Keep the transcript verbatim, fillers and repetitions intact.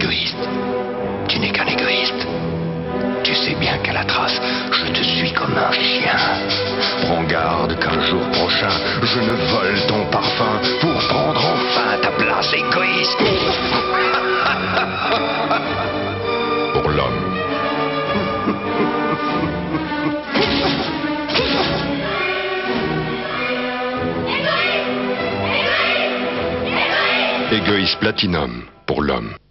égoïste. Tu n'es qu'un égoïste. Tu sais bien qu'à la trace, je te suis comme un chien. Prends garde qu'un jour prochain, je ne vole ton parfum pour prendre enfin ta place égoïste. Pour l'homme. Égoïste Platinum pour l'homme.